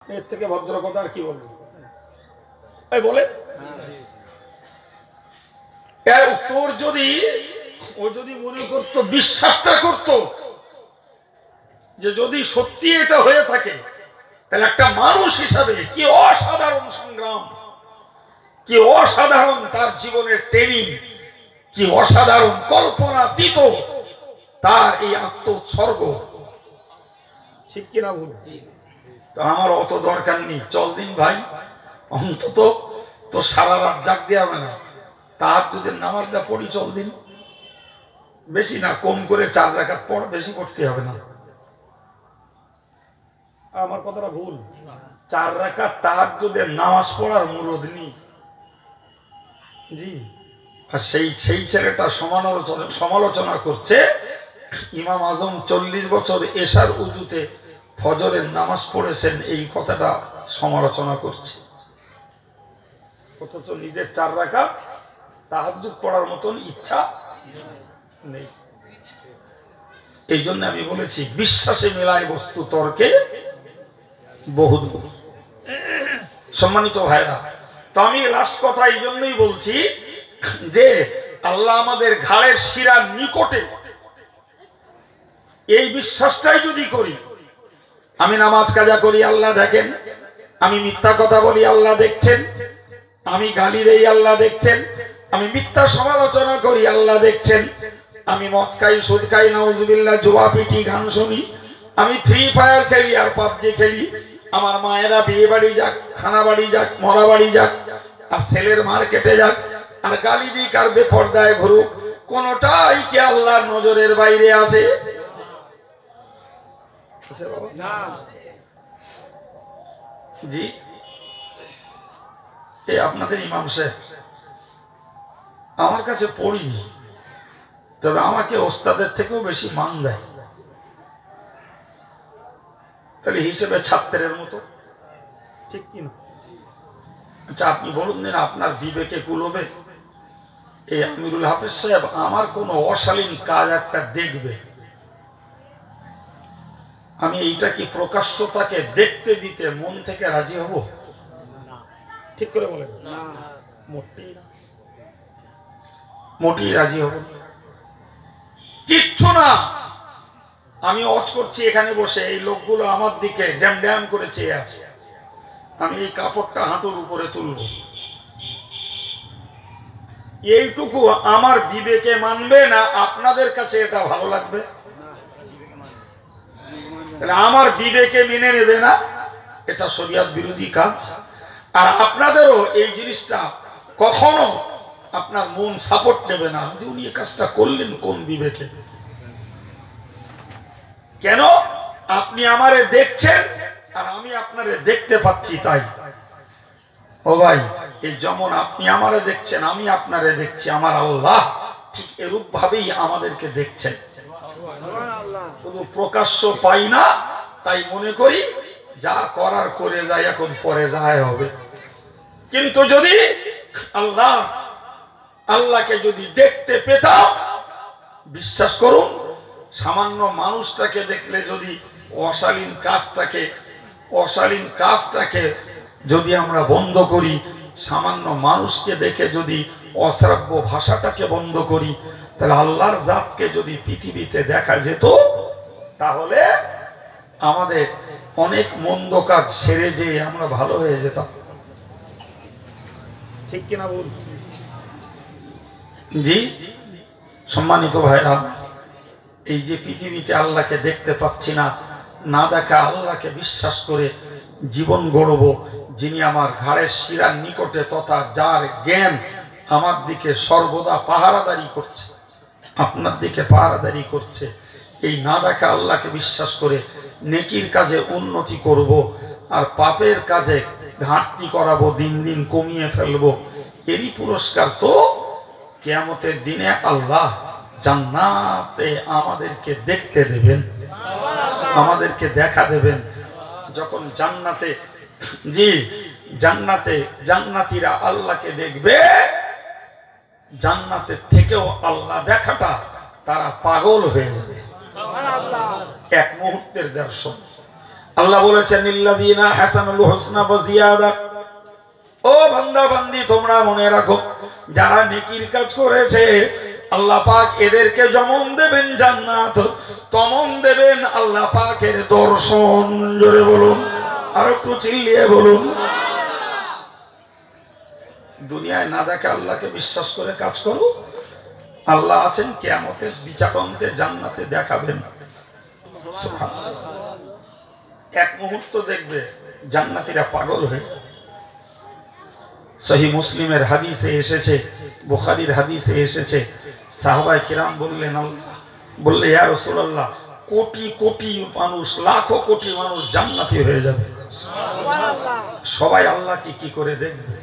এর থেকে ভদ্র কথা আর কি বলবো? এই বলে তোর যদি ও যদি মনে করতো, বিশ্বাসটা করতো যে যদি সত্যি এটা হয়ে থাকে, তাহলে একটা মানুষ হিসাবে কি অসাধারণ সংগ্রাম, কি অসাধারণ তার জীবনের ট্রেনিং, কি অসাধারণ কল্পনাতীত তার এই আত্মোৎসর্গ। ঠিক কিনা ভুল? তো আমার অত দরকার নেই, চল দিন ভাই, অন্তত তো সারা রাত জাগ দেওয়া হবে না, তাহাজ্জুদের নামাজটা পড়ি চল দিন, বেশি না, কম করে 4 রাকাত পড়, বেশি পড়তে হবে না। আমার কথাটা ভুল? 4 রাকাত তাহাজ্জুদের নামাজ পড়ার মুরদ নেই জি। আর সেই ছেলেটা সমালোচনা করছে ইমাম আজম 40 বছর এশার উজুতে ফজরের নামাজ পড়েছেন, এই কথাটা সমালোচনা করছে, অথচ নিজের 4 রাকাত তাহাজ্জুদ পড়ার মতন ইচ্ছা নেই। এই জন্য আমি বলেছি বিশ্বাসে মেলায় বস্তু তর্কে বহু দূর। সম্মানিত ভাইরা, তো আমি লাস্ট কথা এই জন্যই বলছি যে আল্লাহ আমাদের ঘাড়ের শিরার নিকটে, এই বিশ্বাসটাই যদি করি, আমি নামাজ কাজা করি আল্লাহ দেখেন, আমি মিথ্যা কথা বলি আল্লাহ দেখছেন, আমি গালি দেই আল্লাহ দেখছেন, আমি মিথ্যা সমালোচনা করি আল্লাহ দেখছেন, আমি মদ খাই, সুদ খাই, নাউজুবিল্লাহ, জুয়া পিটি, গান শুনি, আমি ফ্রি ফায়ার খেলি আর পাবজি খেলি, আমার মায়েরা বিয়ে বাড়ি যাক, খানা বাড়ি যাক, মরা বাড়ি যাক, আর ছেলের মার্কেটে যাক, আর গালি দিক আর বেপরদায় ঘুরুক, কোনটাই কি আল্লাহর নজরের বাইরে আছে? জি। এই আপনাদের ইমাম সাহেব আমার কাছে পড়িনি, তবে আমাকে ওস্তাদের থেকেও বেশি মান দেয়, তাহলে হিসেবে ছাত্রের মতো, ঠিক কিনা? আচ্ছা আপনি বলুন দিন, আপনার বিবেকে কুলবে এই আমিরুল হাফেজ সাহেব আমার কোন অশালীন কাজ একটা দেখবে, আমি এইটা কি প্রকাশ্যতাকে দেখতে দিতে মন থেকে রাজি হব? ঠিক করে বলেন। মোটেই রাজি হব কিচ্ছু না। আমি অজ করছি এখানে বসে, এই লোকগুলো আমার দিকে ড্যাম ড্যাম করে চেয়ে আছে, আমি এই কাপড়টা হাঁটুর উপরে তুলব, এইটুকু আমার বিবেকে মানবে না? আপনাদের কাছে এটা ভালো লাগবে? তাহলে আমার বিবেকে মেনে নেবে না, এটা শরিয়ত বিরোধী কাজ। আর আপনাদেরও এই জিনিসটা কখনো আপনার মন সাপোর্ট নেবে না যে উনি এই কাজটা করলেন কোন বিবেকে। কেন? আপনি আমারে দেখছেন আর আমি আপনারে দেখতে পাচ্ছি, তাই। ও ভাই, এই যেমন আপনি আমারে দেখছেন, আমি আপনারে দেখছি, আমার আল্লাহ ঠিক এরূপ ভাবেই আমাদেরকে দেখছেন। শুধু প্রকাশ্য পাই না, তাই মনে করি যা করার করে যায়, এখন পরে যায় হবে। কিন্তু যদি আল্লাহকে যদি দেখতে পেতাম, বিশ্বাস করুন, সামান্য মানুষটাকে দেখলে যদি অশালীন কাজটাকে যদি আমরা বন্ধ করি, সামান্য মানুষকে দেখে যদি অশ্রাব্য ভাষাটাকে বন্ধ করি, তাহলে আল্লাহর জাতকে যদি পৃথিবীতে দেখা যেত, তাহলে আমাদের অনেক মন্দ কাজ সেরে যেয়ে আমরা ভালো হয়ে যেতাম। ঠিক কিনা বল? জি। সম্মানিত ভাইরা, এই যে পৃথিবীতে আল্লাহকে দেখতে পাচ্ছি না, না দেখা আল্লাহকে বিশ্বাস করে জীবন গড়ব, যিনি আমার ঘাড়ের শিরার নিকটে তথা যার জ্ঞান আমার দিকে সর্বদা পাহারাদারি করছে, আপনার দিকে পাহারাদারি করছে, এই না দেখা আল্লাহকে বিশ্বাস করে নেকির কাজে উন্নতি করব আর পাপের কাজে ঘাটতি করাবো, দিন দিন কমিয়ে ফেলবো, এরই পুরস্কার তো কিয়ামতের দিনে আল্লাহ জান্নাতে আমাদেরকে দেখতে দেবেন, আমাদেরকে দেখা দেবেন। যখন জান্নাতীরা আল্লাহকে দেখবে, জান্নাতের থেকেও আল্লাহ দেখাটা তারা পাগল হয়ে যাবে, এক মুহূর্তের দর্শন। আল্লাহ বলেছেন লিল্লাযিনা হাসানুল হুসনা ওয়া জিয়াদা। ও বান্দা বান্দি, তোমরা মনে রাখো, যারা নেকির কাজ করেছে আল্লাহ পাক এদেরকে যেমন দেবেন জান্নাত, তেমন দেবেন আল্লাহ পাকের দর্শন। জোরে বলুন, আর একটু চিল্লিয়ে বলুন। দুনিয়ায় না দেখে আল্লাহকে বিশ্বাস করে কাজ করো, আল্লাহ আছেন কিয়ামতের বিচারান্তে জান্নাতে দেখাবেন। এক মুহূর্ত দেখবে জান্নাতীরা পাগল হয়ে যাবে। সহিহ মুসলিমের হাদিসে এসেছে, বুখারীর হাদিসে এসেছে, সাহাবায়ে কিরাম বললেন, আল্লাহ বললে ইয়া রাসূলুল্লাহ, কোটি কোটি মানুষ, লাখো কোটি মানুষ জান্নাতি হয়ে যাবে, সবাই আল্লাহকে কি করে দেখবে?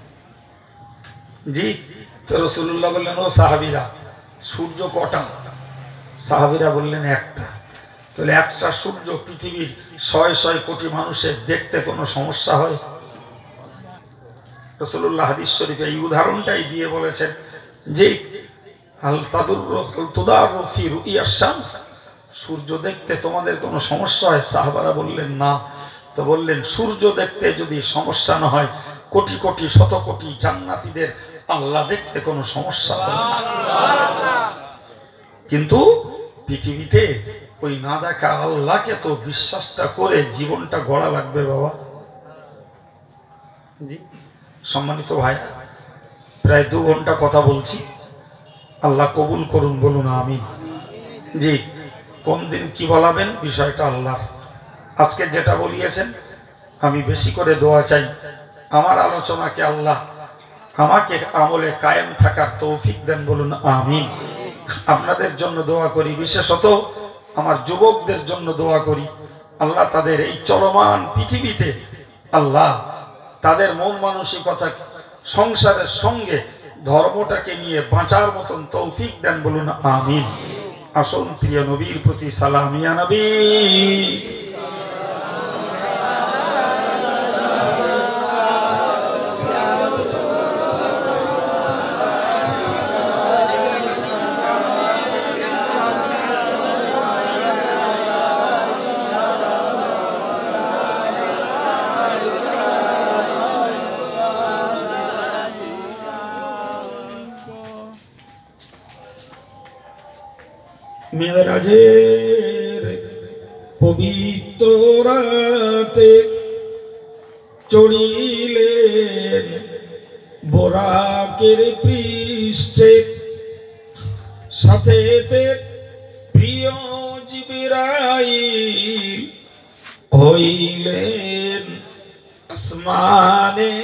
জি। তো রাসূলুল্লাহ বললেন, ও সাহাবীরা, সূর্য কটা? সাহাবীরা বললেন একটা। তাহলে একটা সূর্য পৃথিবীর ৬০০ কোটি মানুষের দেখতে কোনো সমস্যা হয়? রাসূলুল্লাহ হাদিস শরীফে এই উদাহরণটাই দিয়ে বলেছেন যে হাল তাদুররু হাল তুদাররু ফি রুইয়াশ শামস, সূর্য দেখতে তোমাদের কোনো সমস্যা হয়? সাহাবারা বললেন না। তো বললেন, সূর্য দেখতে যদি সমস্যা না হয়, কোটি কোটি শত কোটি জান্নাতীদের আল্লাহ দেখতে কোনো সমস্যা হয় না। কিন্তু পৃথিবীতে ওই না দেখা আল্লাহকে তো বিশ্বাসটা করে জীবনটা গড়া লাগবে বাবা। জি সম্মানিত ভাই, প্রায় 2 ঘন্টা কথা বলছি, আল্লাহ কবুল করুন, বলুন আমিন। জি, কোন দিন কি বলাবেন বিষয়টা আল্লাহ। আজকে যেটা বলিয়েছেন আমি বেশি করে দোয়া চাই, আমার আলোচনাকে আল্লাহ আমাকে আমলে কায়েম থাকার তৌফিক দেন, বলুন আমিন। আপনাদের জন্য দোয়া করি, বিশেষত আমার যুবকদের জন্য দোয়া করি, আল্লাহ তাদের এই চলমান পৃথিবীতে আল্লাহ তাদের মন মানসিকতা সংসারের সঙ্গে ধর্মটাকে নিয়ে বাঁচার মতন তৌফিক দেন, বলুন আমিন। আসুন প্রিয় নবীর প্রতি সালাম, ইয়া নবী। মেরাজের পবিত্র রাতে চড়িলেন বোরাকের পৃষ্ঠে, সাথেতে প্রিয় জিবরাইল হইলেন আসমানে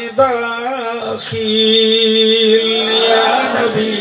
দাখিল। ইয়া নবী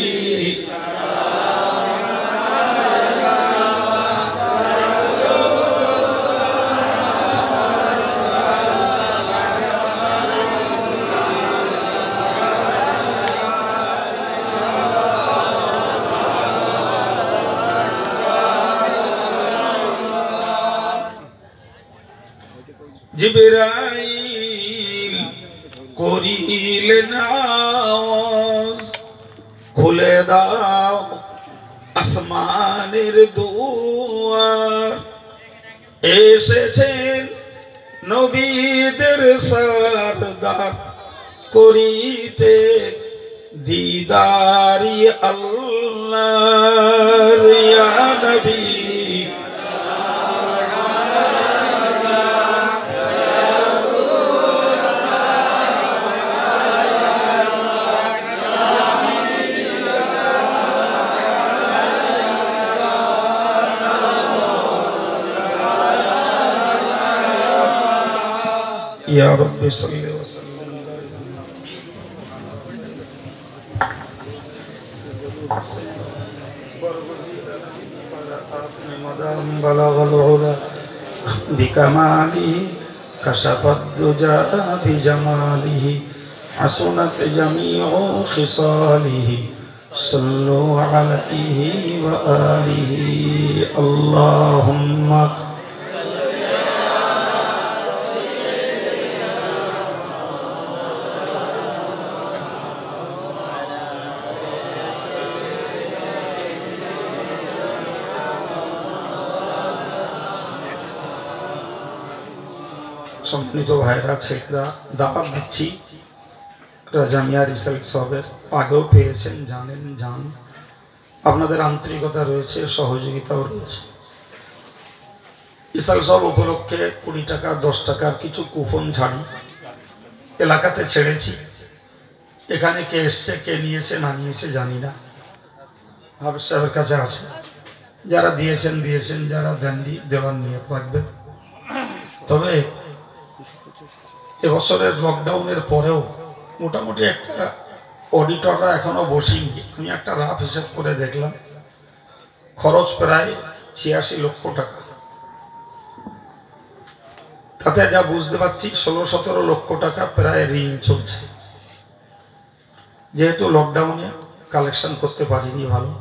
জিবরাইল করিলেন আওয়াজ, খুলে দাও আসমানের দুয়ার, এসেছেন নবীদের সরদার, করিতে দিদারি আল্লাহ। ইয়া নবী ইয়া রাব্বি সাল্লি ওয়া সাল্লিম। বালাগাল উলা বিকামালিহি কাশাফাদ দুজা বিজামালিহি হাসুনাত জামিউ খিসালিহি সাল্লু আলাইহি ওয়া আলিহি। আল্লাহুম্মা সম্মানিত ভাইরা ছেলেরা, দাওয়াত দিচ্ছি জামিয়া রিসার্চ সাহেবের, আগেও পেয়েছেন, জানেন, জান, আপনাদের আন্তরিকতা রয়েছে, সহযোগিতাও রয়েছে। ইসাল সব উপলক্ষে 20 টাকা 10 টাকার কিছু কুপন ছাড়ি এলাকাতে ছেড়েছি। এখানে কে এসছে কে নিয়েছে না নিয়েছে জানি না, হাফেজ সাহেবের কাছে আছে। যারা দিয়েছেন দিয়েছেন, যারা দেননি দেওয়ার নিয়ত রাখবেন। তবে এবছরের লকডাউনের পরেও মোটামুটি একটা অডিটররা এখনো বসিনি। আমি একটা রাফ হিসাব করে দেখলাম, খরচ প্রায় 86 লক্ষ টাকা। তাতে যা বুঝতে পারছি 16-17 লক্ষ টাকা প্রায় ঋণ চলছে। যেহেতু লকডাউনে কালেকশন করতে পারিনি ভালো,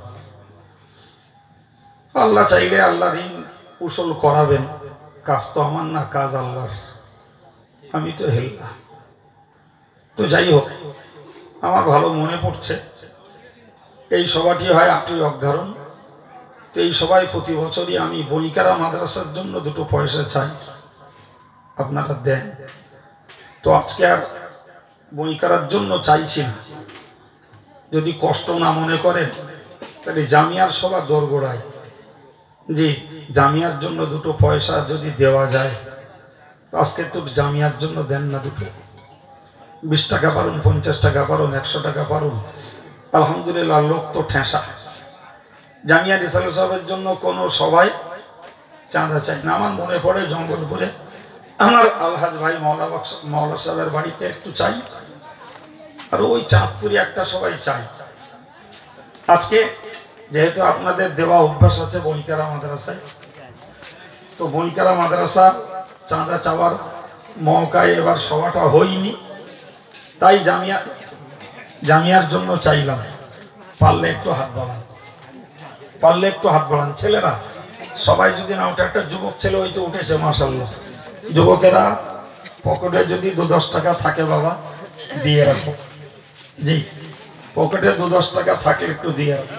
আল্লাহ চাইলে আল্লাহ ঋণ উসুল করাবেন। কাজ তো আমার না, কাজ আল্লাহর, আমি তো হেল্লা। তো যাই হোক, আমার ভালো মনে পড়ছে এই সভাটি হয় 8ই অগ্রহায়ণ। তো এই সভায় প্রতি বছরই আমি বইকারা মাদ্রাসার জন্য 2 পয়সা চাই, আপনারা দেন। তো আজকে আর বইকারার জন্য চাইছি না, যদি কষ্ট না মনে করেন তাহলে জামিয়ার সভা দোরগোড়ায়, জি জামিয়ার জন্য 2 পয়সা যদি দেওয়া যায়। আজকে তো জামিয়ার জন্য দেন না 2, 20 টাকা পারুন, 50 টাকা পারুন, 100 টাকা পারুন, আলহামদুলিল্লাহ। লোক তো ঠেসা। জামিয়া রিসার্চ সাহেবের জন্য কোনো সবাই চাঁদা চাই না। আমার মনে পড়ে জঙ্গলপুরে আমার আলহাজ ভাই মৌলা সাহেবের বাড়িতে একটু চাই, আর ওই চাঁদপুরে একটা সবাই চাই। আজকে যেহেতু আপনাদের দেওয়া অভ্যাস আছে বইকারা মাদ্রাসায়, তো বইকারা মাদ্রাসা চাঁদা চাওয়ার মৌকায় এবার সভাটা হয়নি, তাই জামিয়ার জন্য চাইলাম। পারলে একটু হাত বাড়ান, পারলে একটু হাত বাড়ান। ছেলেরা সবাই যদি না উঠে, একটা যুবক ছেলে ওই তো উঠেছে, মাশাআল্লাহ। যুবকেরা পকেটে যদি 2-10 টাকা থাকে বাবা দিয়ে রাখো, জি পকেটে 2-10 টাকা থাকে একটু দিয়ে রাখো।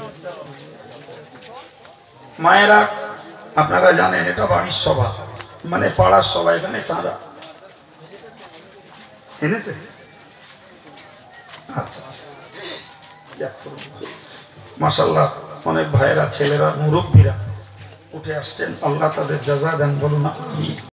মায়েরা আপনারা জানেন এটা বাড়ির সভা, মানে পাড়ার সভা, এখানে চাঁদা এনেছে। আচ্ছা মাশাআল্লাহ, অনেক ভাইয়েরা ছেলেরা মুরব্বীরা উঠে আসছেন, আল্লাহ তাদের জাযা দেন, বলুন আমিন।